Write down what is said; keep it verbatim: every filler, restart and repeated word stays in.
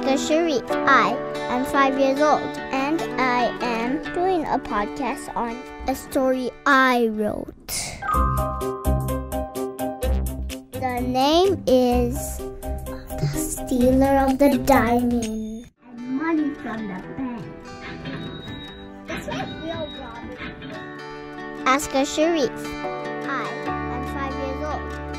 Aska Sharif. I am five years old and I am doing a podcast on a story I wrote. The name is The Stealer of the Diamond and Money from the Bank. It's like real robbery. Aska Sharif. I am five years old.